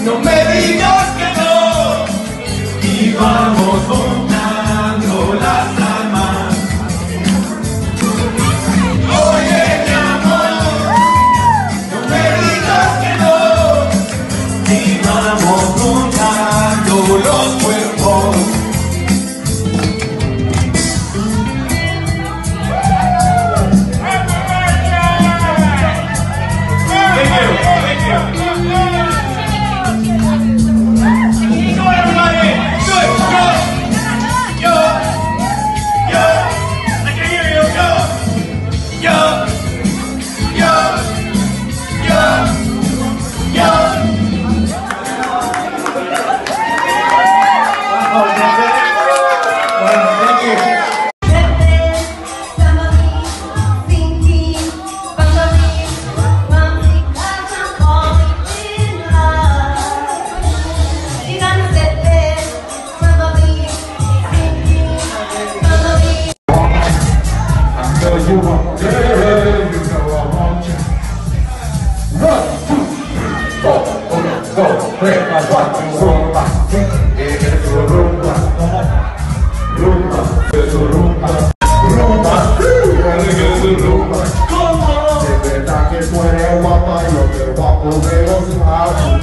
no me digas que no. Y vamos juntando las almas. Oye, mi amor, no me digas que no. Y vamos juntando los cuerpos. De verdad que tú eres guapa y yo te voy a poner los labios.